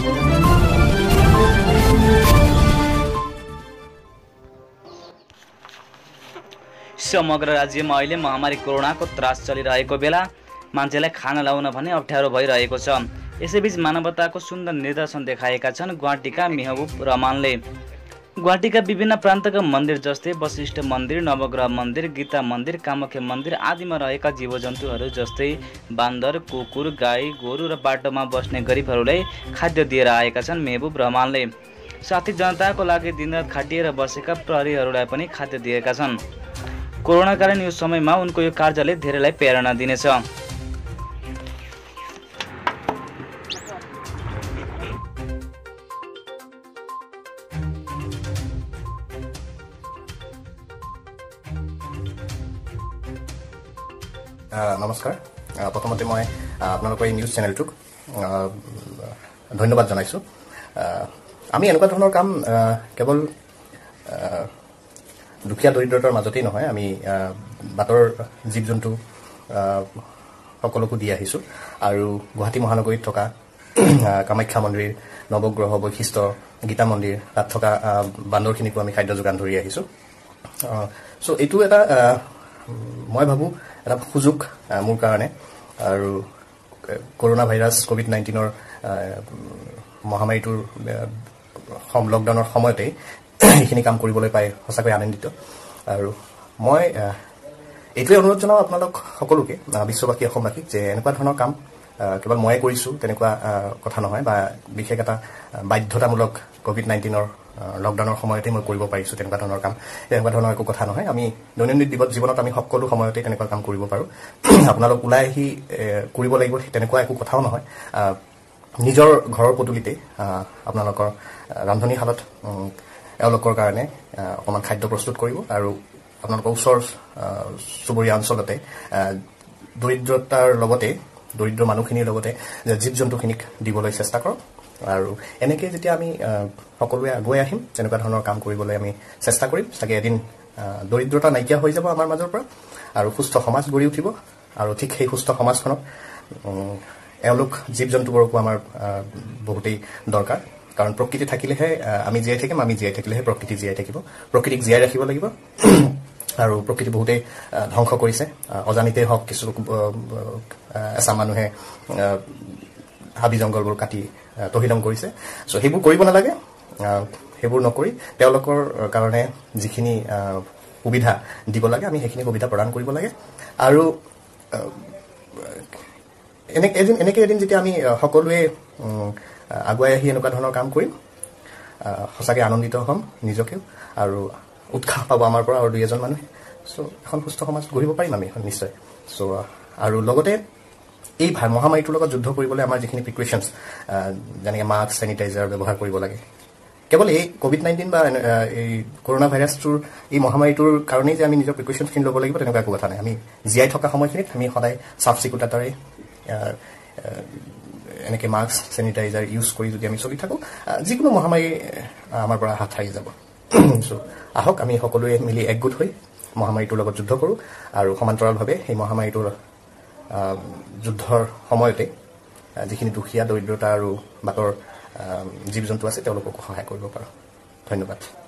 समग्र राज्यमा अहिले महामारी कोरोनाको त्रास चलिरहेको बेला मान्छेलाई खाना ल्याउन भने अप्ठ्यारो भइरहेको छ। यसैबीच मानवताको सुन्दर निदर्शन देखाएका छन् गुवाहाटीका मेहबुब रहमानले। गुवाहाटीका विभिन्न प्रान्तका मन्दिर जस्तै वशिष्ठ मन्दिर, नवग्रह मन्दिर, गीता मन्दिर, कामाख्या मन्दिर आदिमा रहेका जीवजन्तुहरू जस्तै बान्दर, कुकुर, गाई, गोरु र बाटोमा बस्ने गरिबहरूलाई खाद्य दिएर आएका छन् मेहबुब रहमानले। साथै जनताको लागि दिनरात खाटिएर बसेका प्रहरीहरूलाई पनि खाद्य दिएका छन्। कोरोनाकालीन यो समयमा उनको यो कार्यले धेरैलाई प्रेरणा दिनेछ। নমস্কাৰ। প্ৰথমতে মই আপোনালোকৰ এই নিউজ চেনেলটোক ধন্যবাদ জনাইছোঁ। আমি এনেকুৱা ধৰণৰ কাম কেৱল দুখীয়া দৰিদ্ৰতাৰ মাজতেই নহয়, আমি বাটৰ জীৱ জন্তু সকলোকো দি আহিছোঁ। আৰু গুৱাহাটী মহানগৰীত থকা কামাখ্যা মন্দিৰ, নৱগ্ৰহ, বৈশিষ্ট্য, গীতা মন্দিৰ, তাত থকা বান্দৰখিনিকো আমি খাদ্য যোগান ধৰি আহিছোঁ। চ' এইটো এটা মই ভাবোঁ এটা সুযোগ মোৰ কাৰণে। আৰু কৰোনা ভাইৰাছ COVID-19 মহামাৰীটোৰ লকডাউনৰ সময়তেই এইখিনি কাম কৰিবলৈ পাই সঁচাকৈ আনন্দিত। আৰু মই এইটোৱে অনুৰোধ জনাওঁ আপোনালোক সকলোকে, বিশ্ববাসী, অসমবাসীক, যে এনেকুৱা ধৰণৰ কাম কেৱল ময়ে কৰিছোঁ তেনেকুৱা কথা নহয়, বা বিশেষ এটা বাধ্যতামূলক COVID-19 লকডাউনৰ সময়তে মই কৰিব পাৰিছোঁ তেনেকুৱা ধৰণৰ কাম, তেনেকুৱা ধৰণৰ একো কথা নহয়। আমি দৈনন্দিন জীৱনত আমি সকলো সময়তে তেনেকুৱা কাম কৰিব পাৰোঁ। আপোনালোক ওলাই আহি কৰিব লাগিব তেনেকুৱা একো কথাও নহয়। নিজৰ ঘৰৰ পদূলিতে আপোনালোকৰ ৰান্ধনীশালত এওঁলোকৰ কাৰণে অকণমান খাদ্য প্ৰস্তুত কৰিব। আৰু আপোনালোকৰ ওচৰ চুবুৰীয়া অঞ্চলতে দৰিদ্ৰতাৰ লগতে, দৰিদ্ৰ মানুহখিনিৰ লগতে জীৱ জন্তুখিনিক দিবলৈ চেষ্টা কৰক। আৰু এনেকৈ যেতিয়া আমি সকলোৱে আগুৱাই আহিম, তেনেকুৱা ধৰণৰ কাম কৰিবলৈ আমি চেষ্টা কৰিম। চাগে এদিন দৰিদ্ৰতা নাইকিয়া হৈ যাব আমাৰ মাজৰ পৰা, আৰু সুস্থ সমাজ গঢ়ি উঠিব। আৰু ঠিক সেই সুস্থ সমাজখনত এওঁলোক জীৱ জন্তুবোৰকো আমাৰ বহুতেই দৰকাৰ। কাৰণ প্ৰকৃতি থাকিলেহে আমি জীয়াই থাকিম, আমি জীয়াই থাকিলেহে প্ৰকৃতি জীয়াই থাকিব। প্ৰকৃতিক জীয়াই ৰাখিব লাগিব। আৰু প্ৰকৃতি বহুতেই ধ্বংস কৰিছে, অজানিতেই হওক কিছু এচাম মানুহে হাবি জংঘলবোৰ কাটি তহিলং কৰিছে। চ' সেইবোৰ কৰিব নালাগে। সেইবোৰ নকৰি তেওঁলোকৰ কাৰণে যিখিনি সুবিধা দিব লাগে আমি সেইখিনি সুবিধা প্ৰদান কৰিব লাগে। আৰু এনেকৈ এদিন যেতিয়া আমি সকলোৱে আগুৱাই আহি এনেকুৱা ধৰণৰ কাম কৰিম, সঁচাকৈ আনন্দিত হ'ম নিজকেও, আৰু উৎসাহ পাব আমাৰ পৰা আৰু দুই এজন মানুহে। চ' এখন সুস্থ সমাজ গঢ়িব পাৰিম আমি নিশ্চয়। চ' আৰু লগতে এই মহামাৰীটোৰ লগত যুদ্ধ কৰিবলৈ আমাৰ যিখিনি প্ৰিকশ্যনছ, যেনেকৈ মাস্ক, চেনিটাইজাৰ ব্যৱহাৰ কৰিব লাগে, কেৱল এই COVID-19 বা এই কৰোনা ভাইৰাছটোৰ এই মহামাৰীটোৰ কাৰণেই যে আমি নিজৰ প্ৰিকশ্যনছখিনি ল'ব লাগিব তেনেকুৱা একো কথা নাই। আমি জীয়াই থকা সময়খিনিত আমি সদায় চাফ চিকুণতাৰে এনেকৈ মাস্ক, চেনিটাইজাৰ ইউজ কৰি যদি আমি চলি থাকোঁ, যিকোনো মহামাৰী আমাৰ পৰা হাত সাৰি যাব। চ' আহক আমি সকলোৱে মিলি একগোট হৈ মহামাৰীটোৰ লগত যুদ্ধ কৰোঁ। আৰু সমান্তৰালভাৱে সেই মহামাৰীটোৰ যুদ্ধৰ সময়তে যিখিনি দুখীয়া, দৰিদ্ৰতা আৰু বাটৰ জীৱ জন্তু আছে তেওঁলোককো সহায় কৰিব পাৰোঁ। ধন্যবাদ।